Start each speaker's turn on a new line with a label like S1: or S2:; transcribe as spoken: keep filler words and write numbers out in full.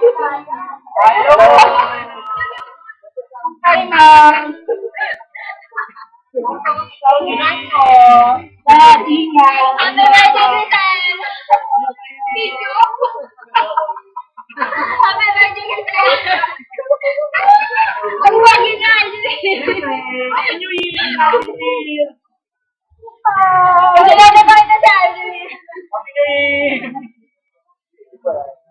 S1: Hello. Hi, ma'am. Ingat po. Dad, ingat.
S2: Happy birthday, Gretchen! Video? Happy birthday, Gretchen! Ang wagi na!
S1: Happy New Year! Happy New Year!
S2: Ang ganda na ba ito sa Alvin?
S1: Happy New Year!